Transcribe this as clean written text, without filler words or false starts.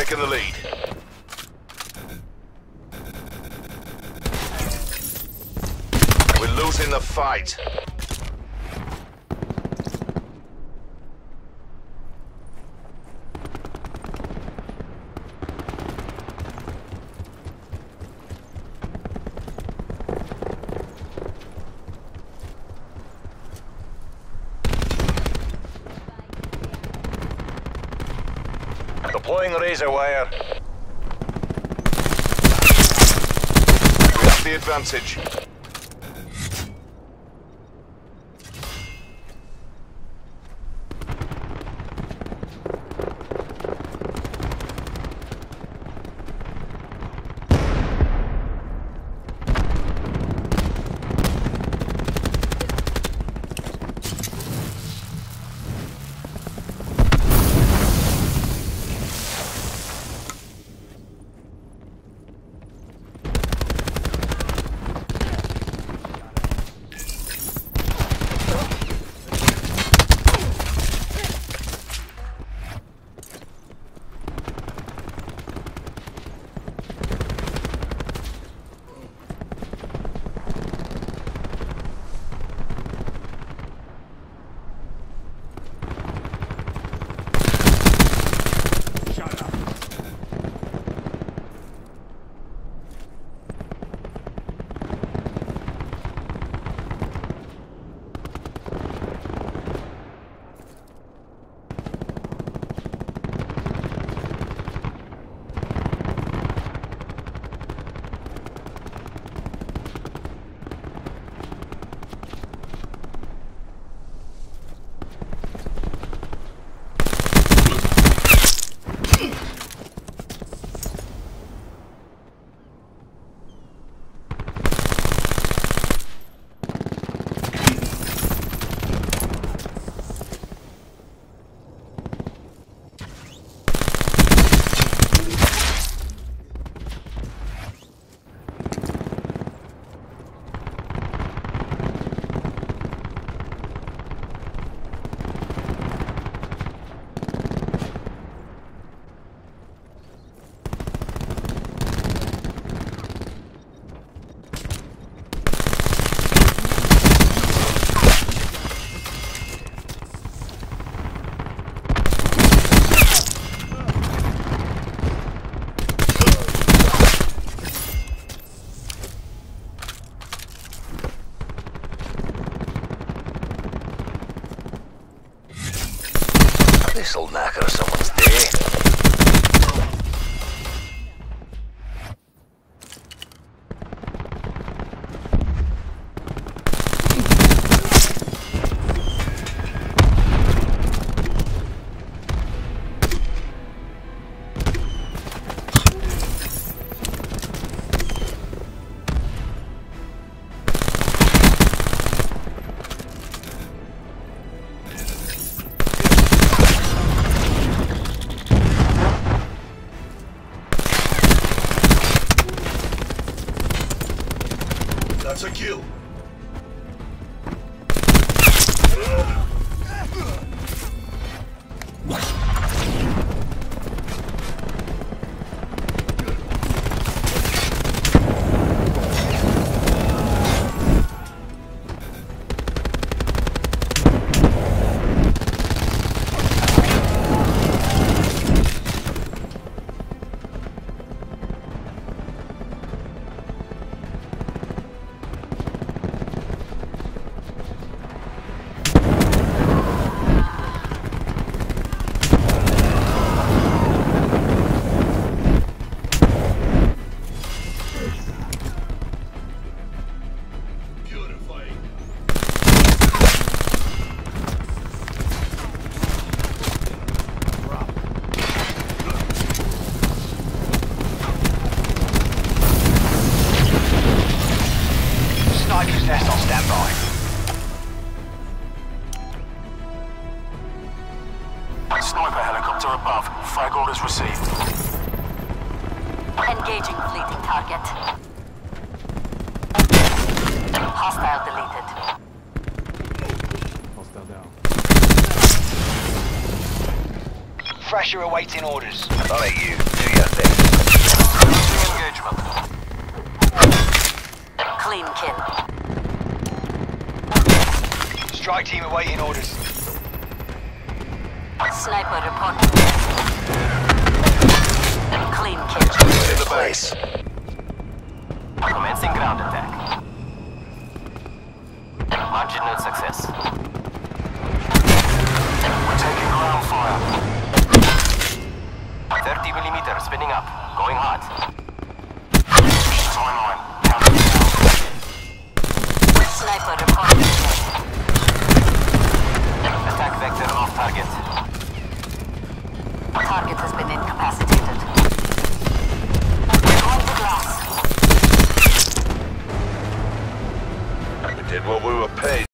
taken the lead. We're losing the fight. Deploying razor wire. We have the advantage. This'll knacker someone's day. That's a kill. Nest on standby. Sniper helicopter above. Frag orders received. Engaging fleeting target. Hostile deleted. Hostile down. Thrasher awaiting orders. I'll let you do your thing. Engagement. Clean kill. Strike team awaiting orders. Sniper reporting. Clean kill. In the base. Commencing ground attack. Marginal success. We're taking ground fire. 30mm spinning up. Going hot. Timeline. Counting down. Sniper reporting. Attack vector off target. Target has been incapacitated. On the glass. We did what we were paid.